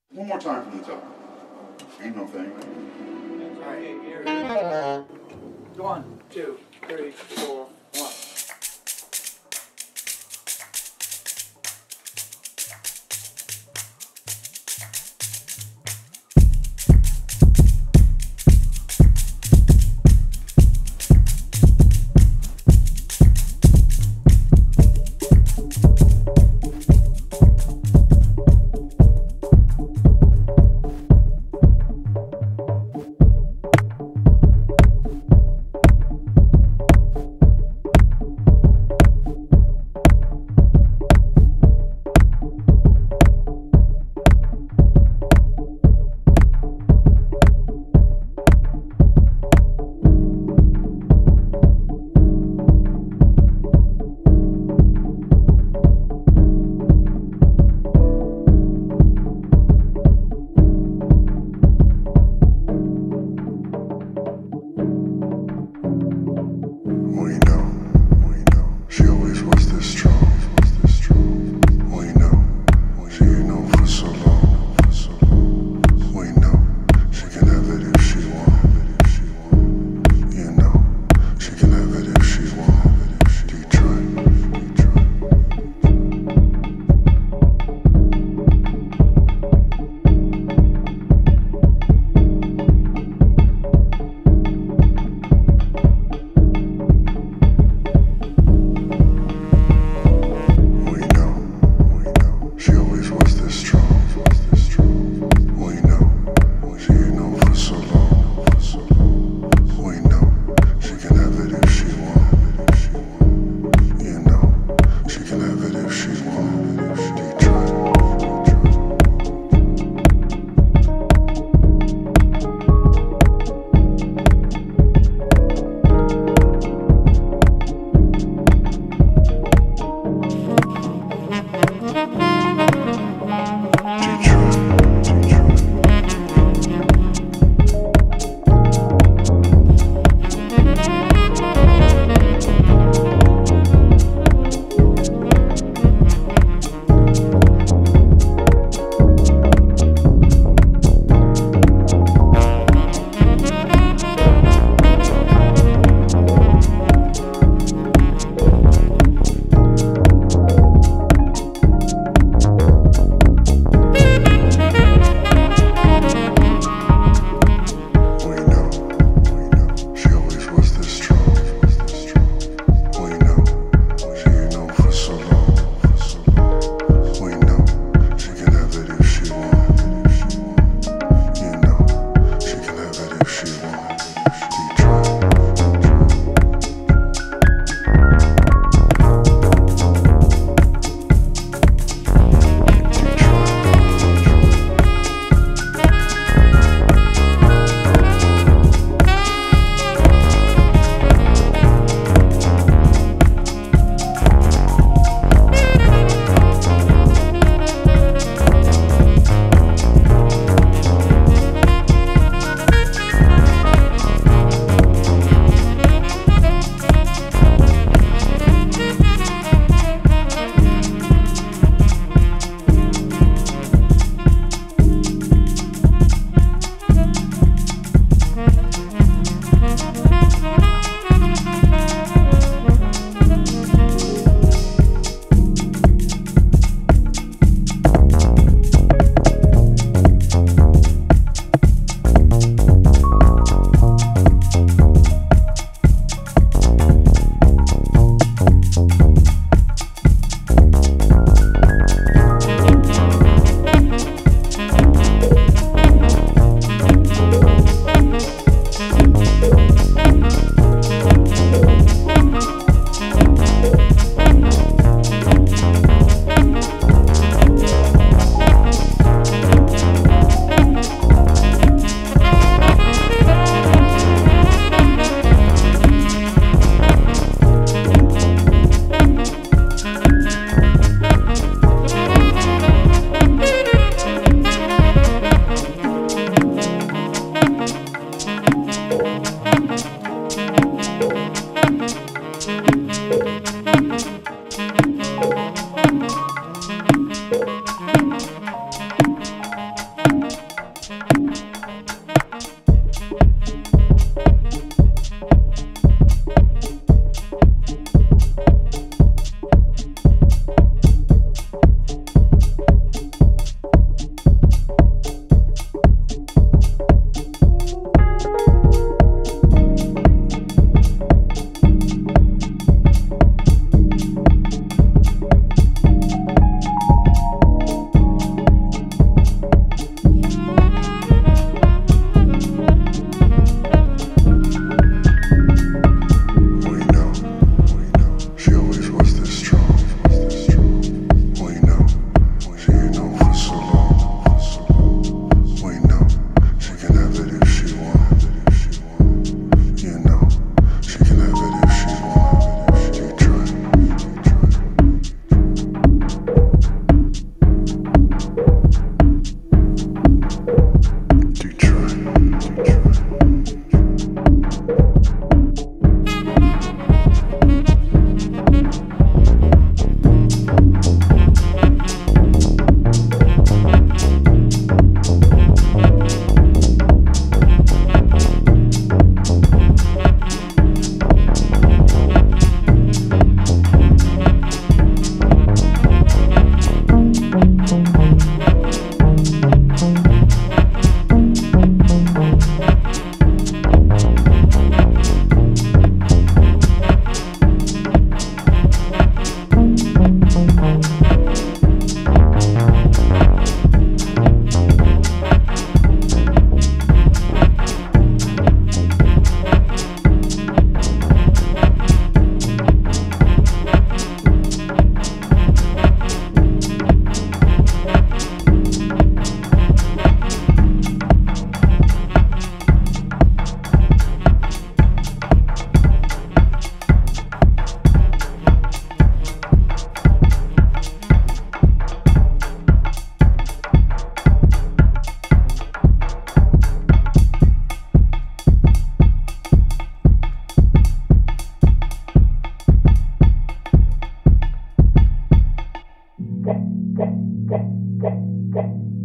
One more time from the top. Ain't no thing. All right, here. 1, 2, 3, 4, 1.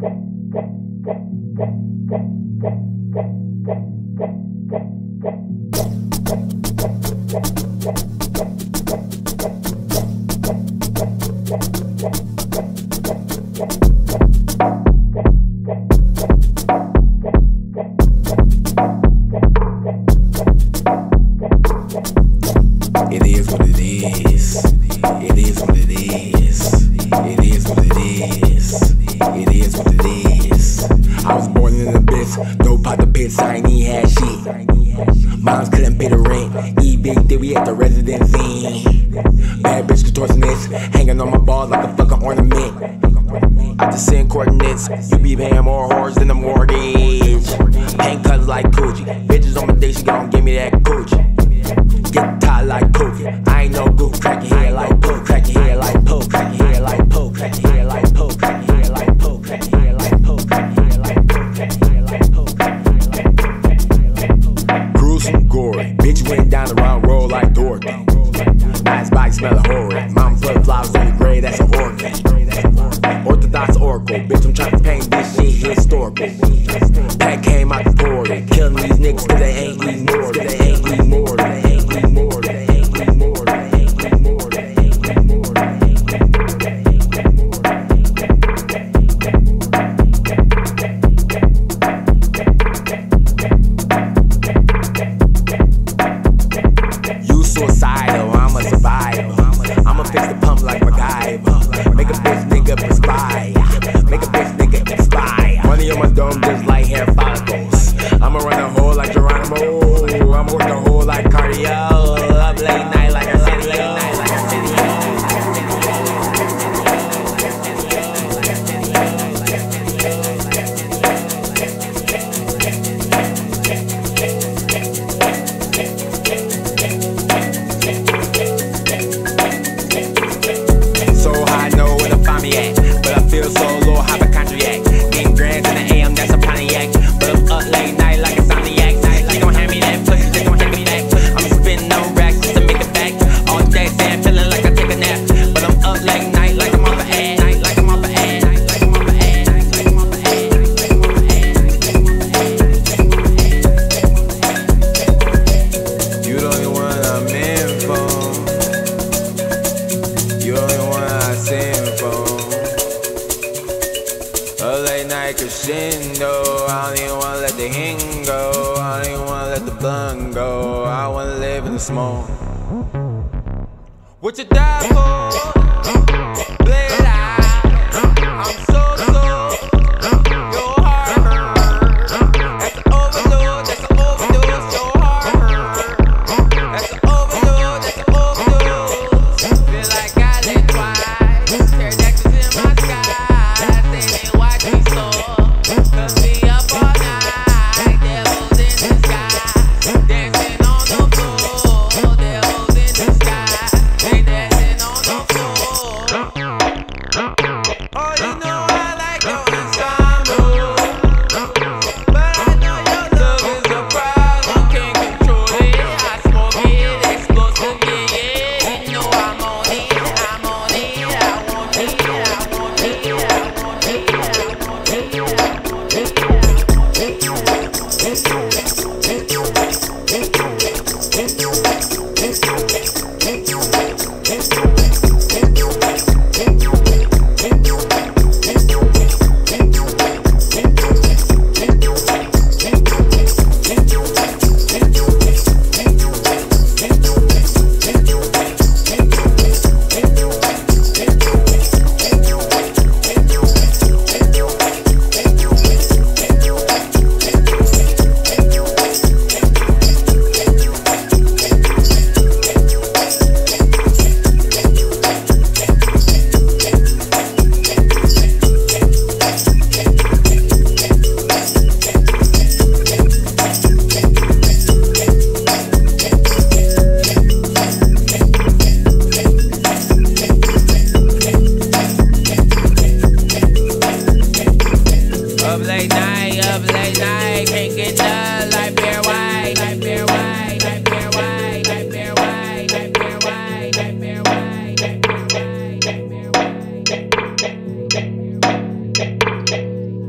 It is what it is. It is what it is. It is what it is. It is what it is. I was born in the abyss. Dope out the pits, I ain't even had shit. Moms couldn't pay the rent. Eat big theory at the residency. Bad bitch contortionist. Hanging on my balls like a fucking ornament. I just send coordinates. You be paying more whores than the mortgage. Paint colors like Gucci. Bitches on my day, she gon' give me that Gucci. Get tired like Pookie. I ain't no goof, crack your head like Poke, crack your head like Poke, crack your head like Poke, crack your head like Poke, crack your head like Poke, crack your head like Poke, crack your head like Poke, crack your head like Poke, crack your head like Poke. Gruesome, gory. Bitch went down the round road like Dorothy. Nice body smelling horrid. Mom flip flowers on the grave, that's an orchid. Orthodox oracle. Bitch, I'm trying to paint this shit historical. Pack came out the portal. Killing these niggas cause they ain't eating more. They ain't eating more. They ain't eating more. They ain't eating more. They ain't eating more. They ain't eating more. They ain't eating more. They ain't eating more. You suicidal, I'm a survivor. I'ma fix the pump like MacGyver. Make a bitch nigga perspire. Make a bitch nigga expire. Money on my dome just like hair follicles. I'ma run a hole like Geronimo. I'ma work the hole like cardio. Up late night like a city. Late night like a city. So high, know where to find me at. But I feel so low, hypochondriac. Getting grand in the AM, that's a Pontiac. But I'm up late night like a Insomniac. She gon' hand me that pussy, she gon' hand me back. I'm spinning no racks just to make it back. All day, saying feeling like I take a nap. But I'm up late night like I'm off an ad. Like I'm off an ad. Like I'm off an ad. Like I'm off an ad. Like I'm off an ad. You the only one I'm in for. You the only one I sing for. A late night crescendo. I don't even wanna let the hang go. I don't even wanna let the blunt go. I wanna live in the smoke. What you die for? Play it out. I'm so your heart hurt. That's an overdose. That's an overdose. Your heart hurt. That's an overdose. That's an overdose. Feel like I live twice. Pterodactyls in my sky. They watch me soar. Cause me up all night. Devils in the sky. Dancing on the floor. Devils in the sky. They dancing on the floor. Oh, you know I like your ensemble. But I know your love is a problem. Can't control it. I smoke it. Explosive, yeah. You know I'm on it. I'm on it. I want it. I want it. I want it. I want it. I want Up late night, can't get done like Bear White, like Bear White, like Bear White, like Bear White, like Bear White, like Bear White, like Bear White, like Bear White, like Bear White.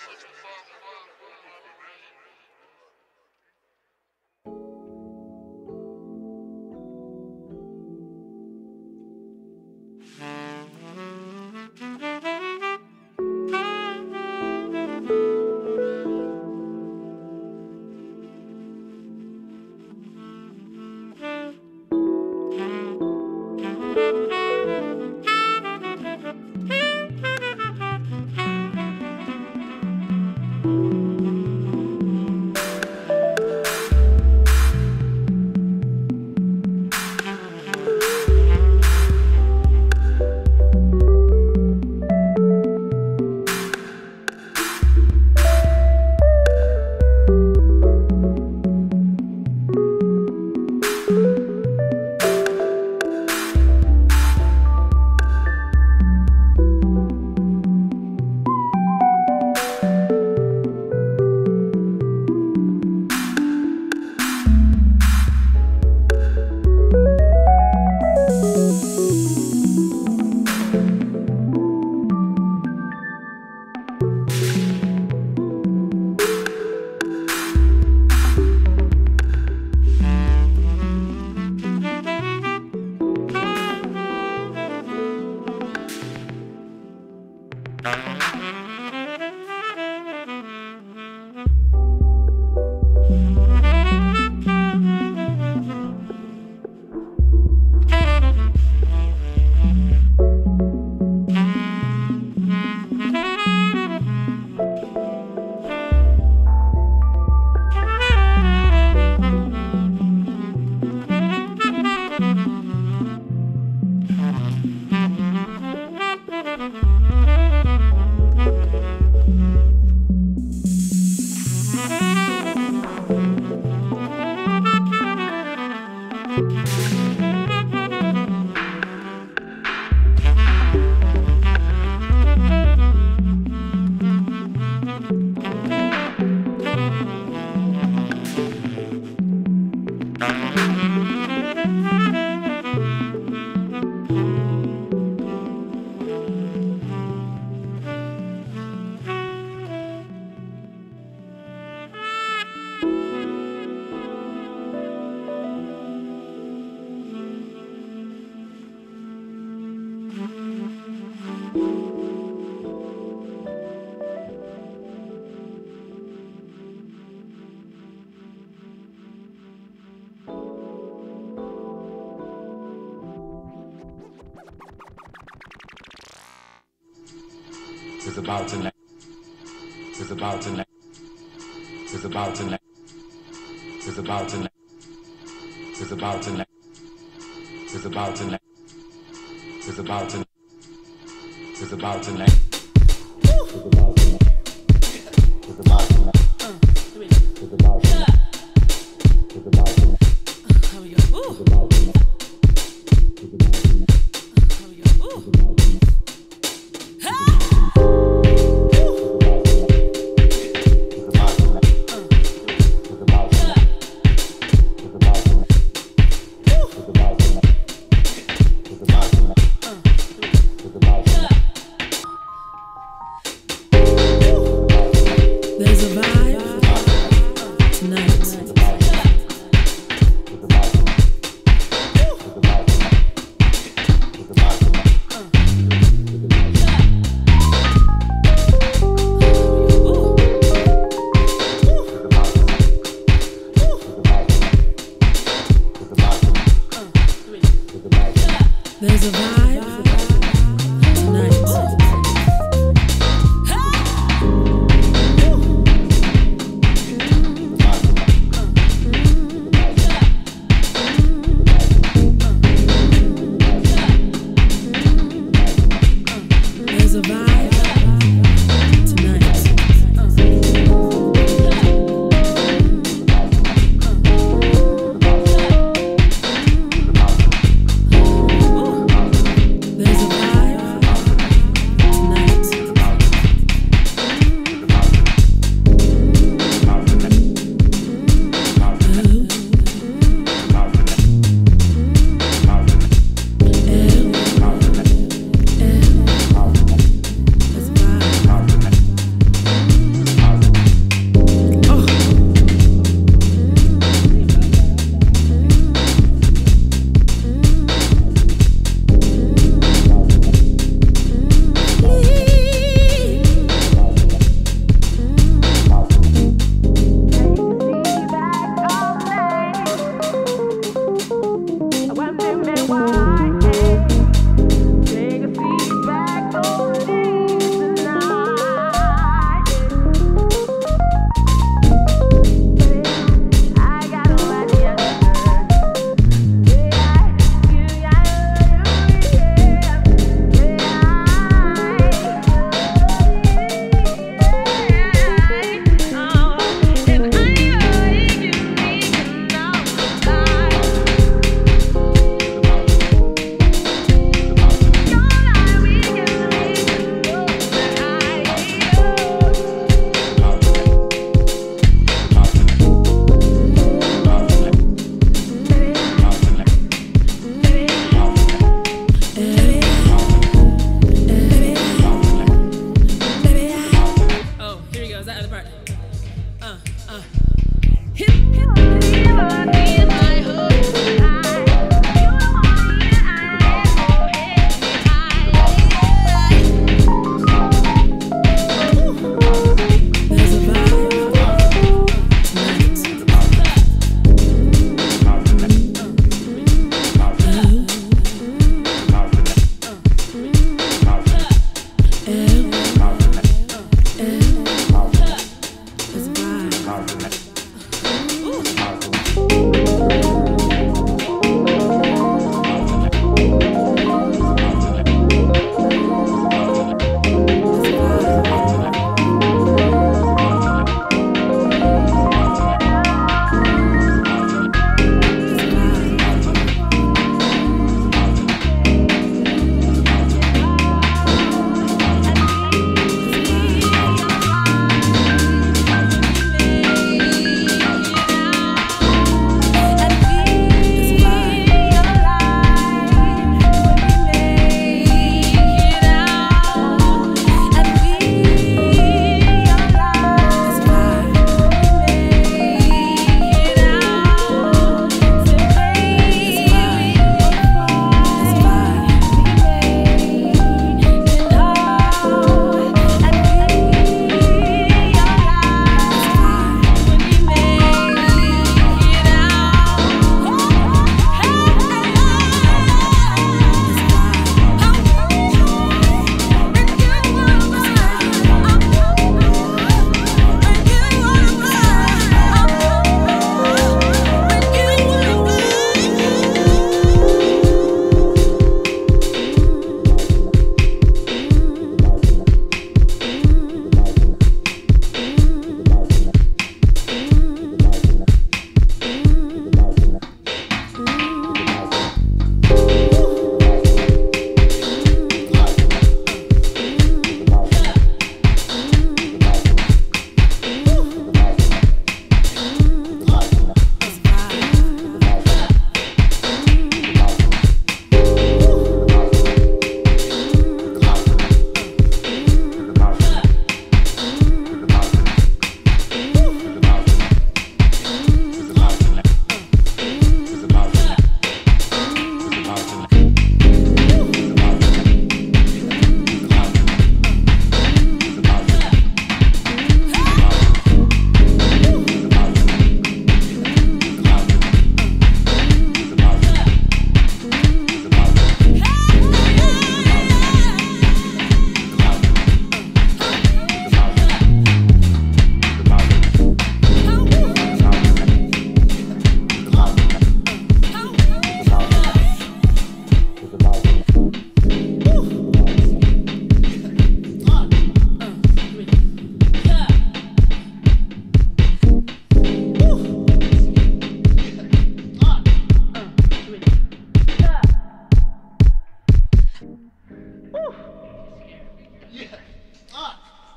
It's about to next. It's about to next. It's about to next. It's about to next. It's about to next. It's about to next. It's about to next. It's about to next. It's about to next. It's about to next. It's about to next. It's about to next. Here we go. It's about to next. It's about to next. Here we go. It's about to next.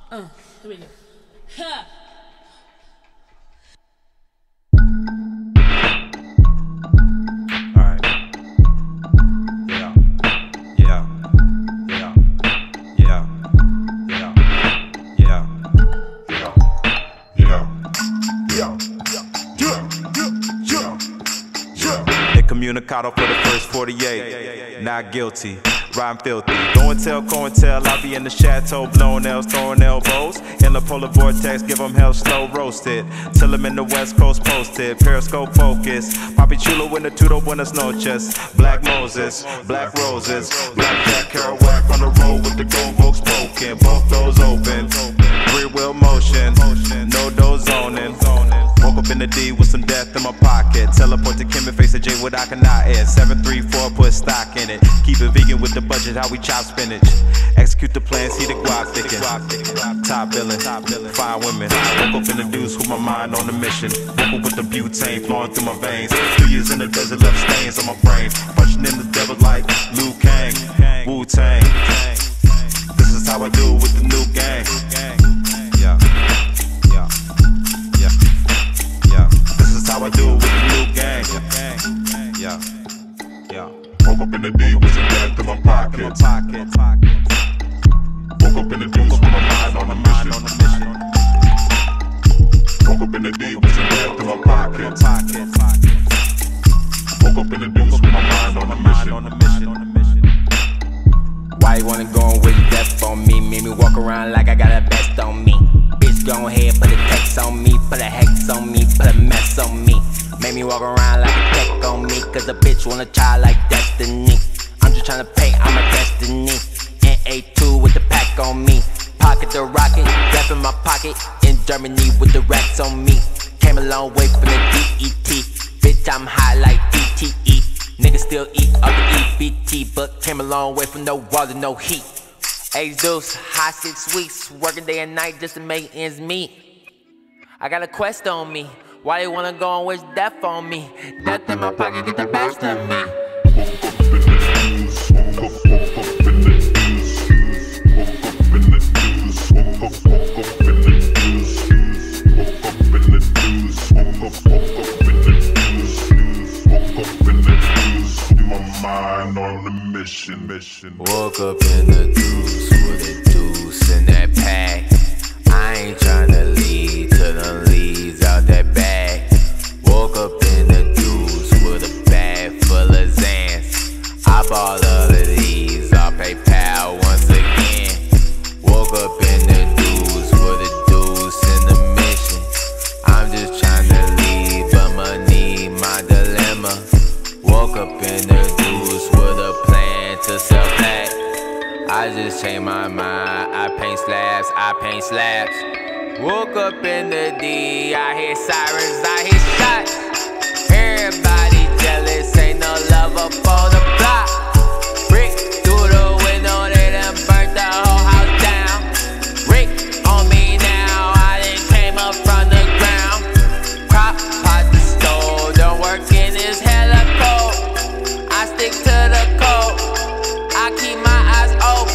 Here we go. Ha! Alright. Yeah. Yeah. Yeah. Yeah. Yeah. Yeah. Incommunicado for the first 48. Not guilty. Rhyme filthy. Go and tell COINTEL I'll be in the chateau, blowing L's, throwing elbows. In the polar vortex, give them hell slow roasted. Till I'm in the West Coast posted. Periscope focus. Papi Chulo in the Tudo Buenas Noches. Black Moses, Black Roses. Black Jack Kerouac on the road with the gold books broken. Both doors open. Rear wheel motion. No door zoning. Woke up in the D with some death in my pocket. Teleport to Kim and face a J with I cannot add. 734, put stock in it. Keep it vegan with the budget, how we chop spinach. Execute the plan, see the guap thicken. Top billing, fine women. Woke up in the deuce with my mind on the mission. Woke up with the butane flowing through my veins. 2 years in the desert, left stains on my brain. Punching in the devil like Liu Kang, Wu-Tang. This is how I do with the new gang. Yeah. This is how I do with the new gang. Yeah. Woke up in the D with some death in my pocket. Woke up in the deuce with my mind on a mission. Woke up in the D with some death in my pocket. Woke up in the deuce with my mind on a mission. Why you wanna go with death on me? Made me walk around like I got a vest on me. Bitch, go ahead, put a text on me, put a hex on me, put a mess on me. Made me walk around like a tech on me, cause a bitch wanna try like Destiny. I'm just tryna pay, I'm a destiny. NA2 with the pack on me. Pocket the rocket, death in my pocket. In Germany with the racks on me. Came a long way from the DET. Bitch, I'm high like DTE. Niggas still eat all the EBT, but came a long way from no water, no heat. Ace high 6 weeks, working day and night just to make ends meet. I got a quest on me. Why they wanna go and wish death on me? Death in my pocket, get the best of me. Woke up in the deuce with a deuce in that pack. I ain't tryna lead to the leaves out that bag. Woke up in the deuce with a bag full of Xans. I bought all of these off PayPal once again. Woke up in the deuce with a deuce in the mission. I'm just tryna leave, but I need my dilemma. Woke up in the deuce with a plan to sell back. I just changed my mind, I paint slabs. Woke up in the D, I hear sirens, I hear shots. Everybody jealous, ain't no love up for the block. Brick through the window, they done burnt the whole house down. Rick on me now, I done came up from the ground. Crop pot the stove, don't work in this hella cold. I stick to the code, I keep my eyes open.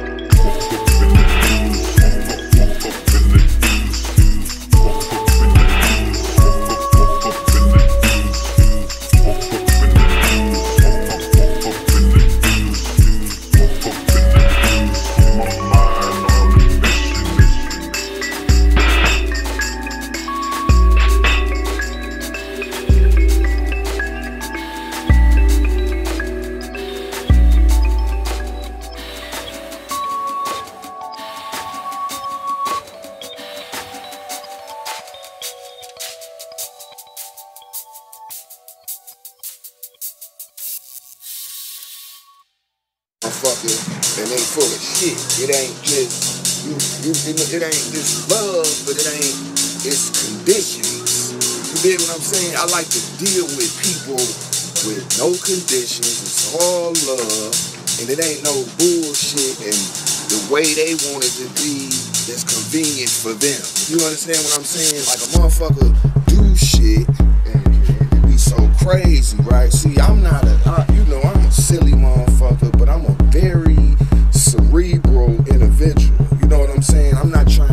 And they full of shit. It ain't just it ain't just love, but it's conditions. You dig what I'm saying? I like to deal with people with no conditions. It's all love, and it ain't no bullshit. And the way they want it to be is convenient for them. You understand what I'm saying? Like a motherfucker do shit and it be so crazy, right? See, I'm not I'm a silly motherfucker, but I'm a very cerebral individual. You know what I'm saying? I'm not trying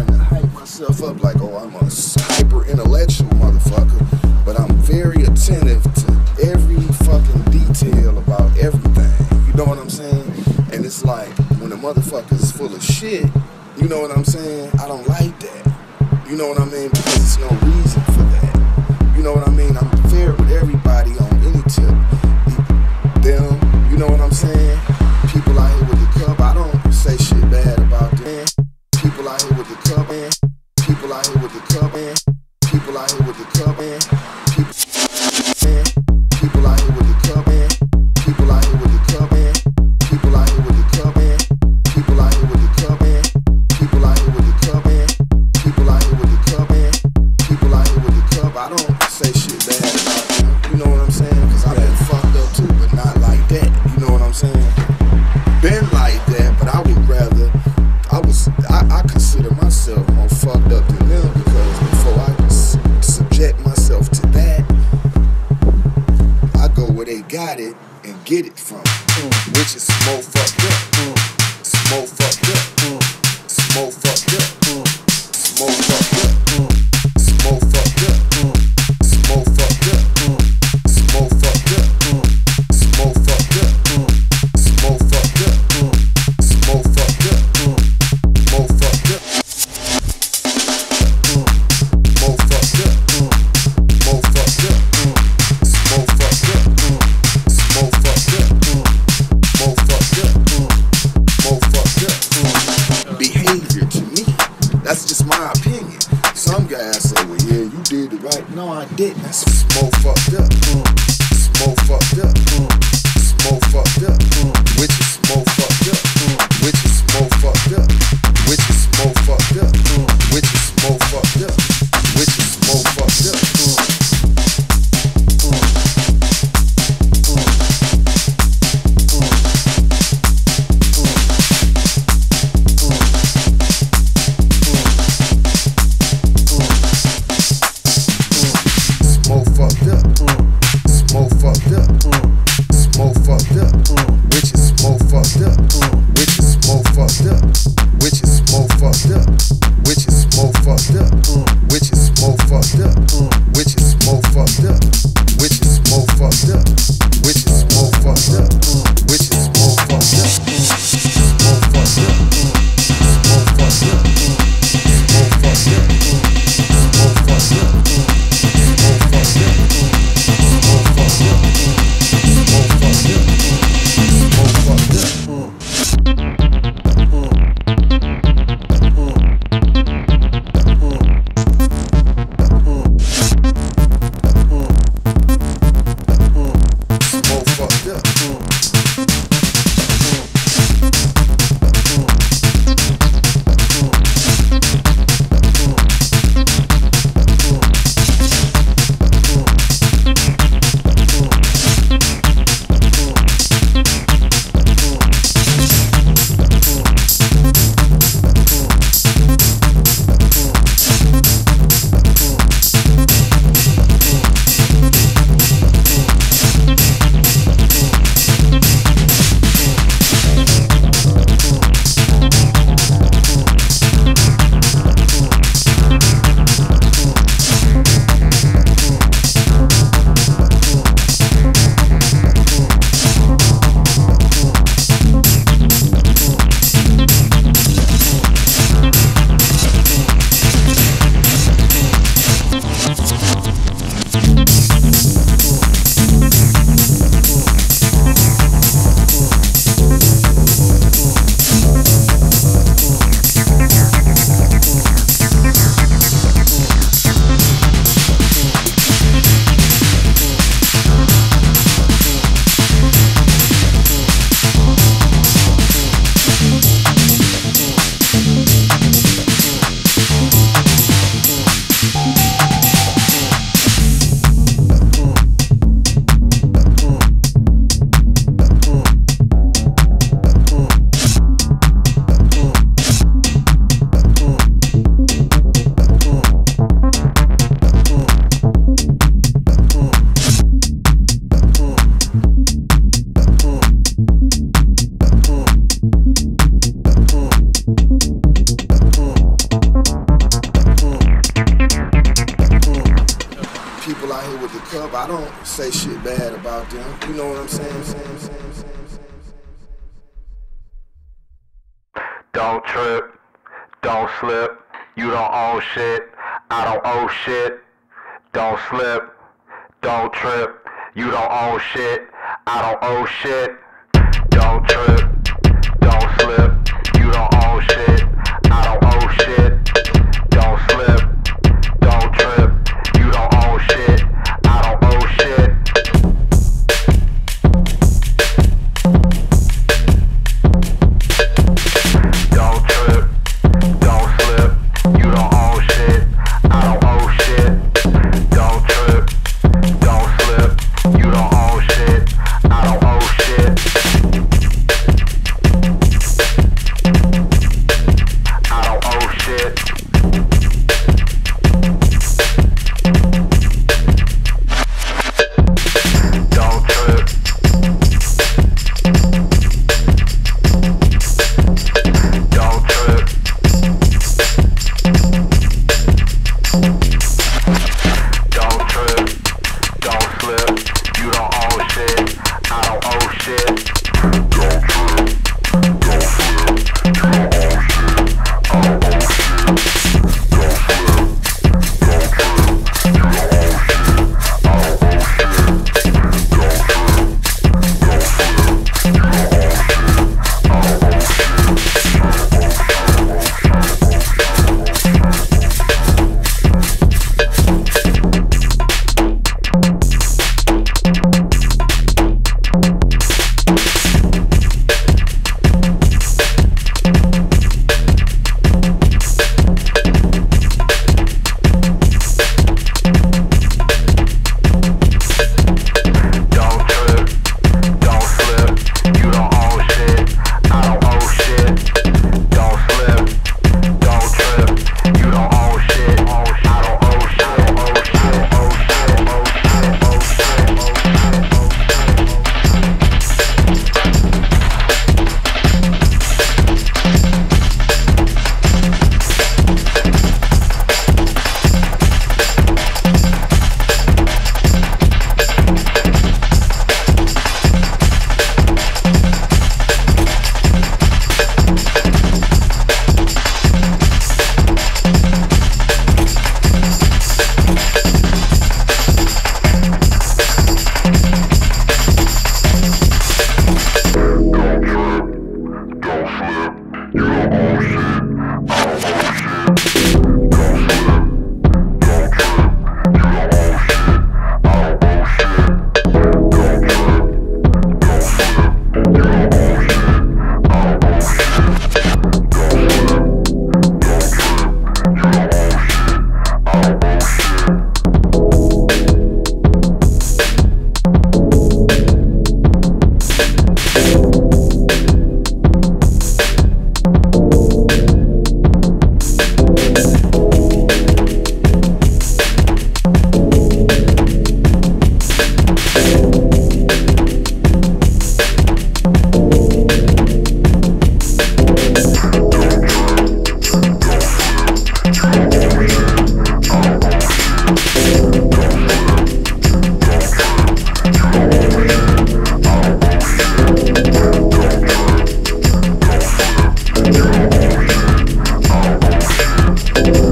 shit, you know what I'm saying? I don't like that. You know what I mean? Because there's no reason for that. You know what I mean? I'm fair with everybody on any tip. Them, you know what I'm saying? People out here with the cup, I don't say shit bad about them. People out here with the cup, man. People out here with the cup, man. People out here with the cup, man. People out here with the cup, man. People out here with the cup, man. People out here with the cup, man. People out here with the cup, man. People out here with the cup, man. People out here with the cup, man. People out here with the cup. I don't say shit bad about them. You know what I'm saying? Cause I've been fucked up too, but not like that. You know what I'm saying? Been like that, but I would rather. I consider myself more fucked up than them because before I subject myself to that, I go where they got it and get it from, which is more fucked up. It's more fucked up. It's more fucked up. It's more fucked up. It's more fucked up. It's more fucked up. It's more fucked up. It's more fucked up. It's more fucked up. It's more fucked up. More fucked up. More fucked up. More fucked up. It's more fucked up. It's more fucked up. More fucked up. More fucked up. Behavior to me, that's just my opinion. Some guys say, well, yeah, you did it right. No, I didn't. That's more fucked up. It's more fucked up. It's more fucked up. Which is more fucked up. Which is more fucked up. Which is more fucked up. Which is more fucked up. Which is more fucked up. I don't say shit bad about them. You know what I'm saying? Don't trip, don't slip, you don't own shit, I don't owe shit. Don't slip, don't trip, you don't own shit, I don't owe shit. Don't trip, don't slip, you don't own shit, I don't owe shit. Don't slip, don't trip, you don't own shit, I don't owe shit. Don't trip, don't slip, you don't own shit, I don't owe shit. Don't trip, don't slip, you don't own shit, I don't owe shit. I don't owe shit. Don't trip. Don't trip. Don't trip. Don't slip. You don't own shit. I don't owe shit. Don't trip. Don't slip. You don't own shit. I don't owe shit. Don't slip. Don't trip. You don't own shit. I don't owe shit. Don't trip. Don't slip. You don't own shit. I don't owe Don't trip, don't slip, you don't own shit, I don't owe shit. Don't slip, don't trip, you don't own shit, I don't owe shit, owe shit, owe shit, owe shit, owe shit, owe shit.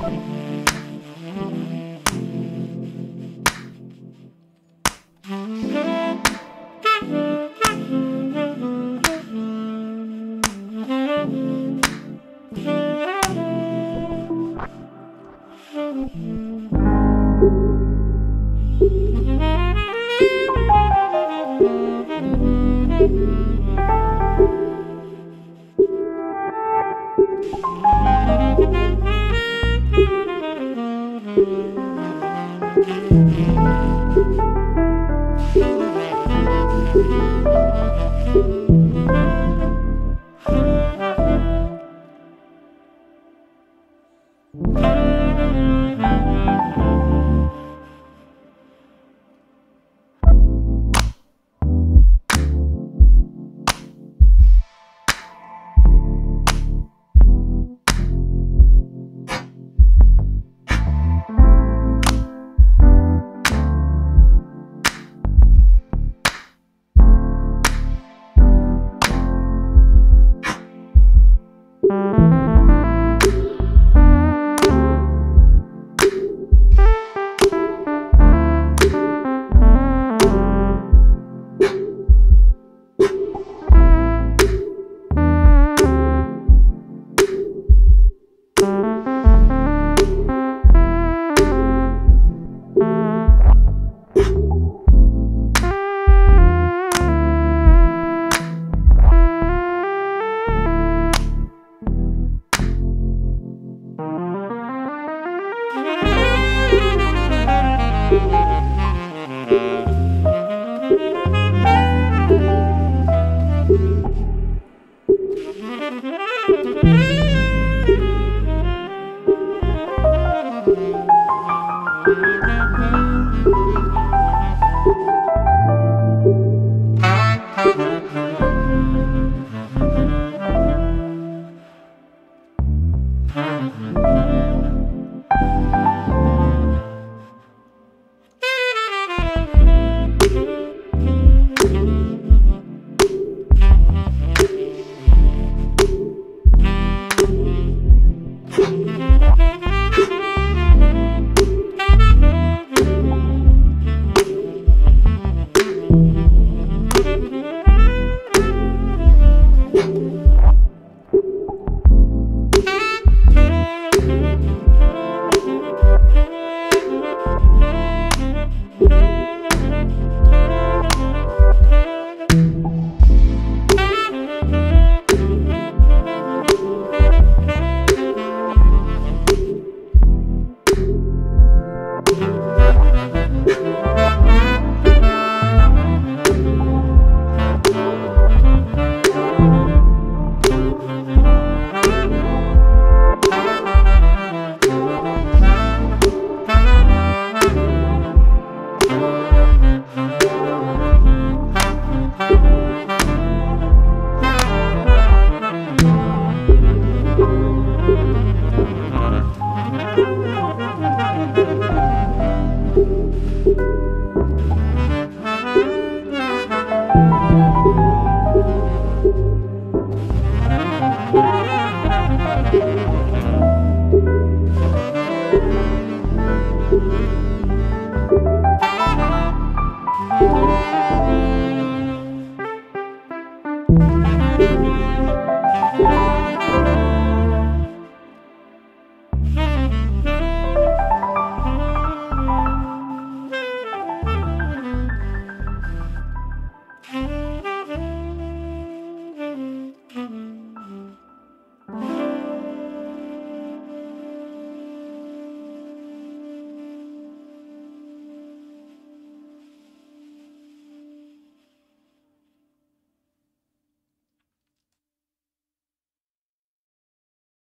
Thank you.